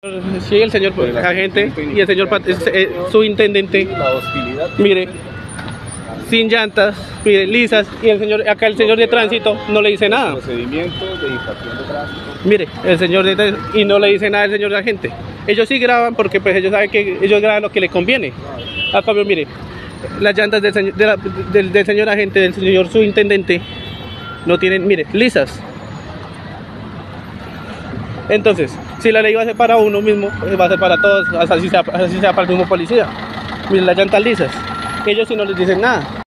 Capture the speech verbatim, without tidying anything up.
Sí, el señor agente y el señor pat- es, eh, subintendente, La hostilidad. mire, sin llantas, mire, lisas, y el señor, acá el señor de tránsito no le dice nada. Procedimientos de infracción de tránsito. Mire, el señor de tránsito, y no le dice nada el señor agente. Ellos sí graban porque pues ellos saben que ellos graban lo que les conviene. A cambio, mire, las llantas del señor, de la- del, del señor agente, del señor subintendente, no tienen, mire, lisas. Entonces, si la ley va a ser para uno mismo, pues va a ser para todos, así sea, así sea para el mismo policía. Miren las llantas lisas. Ellos sí no les dicen nada.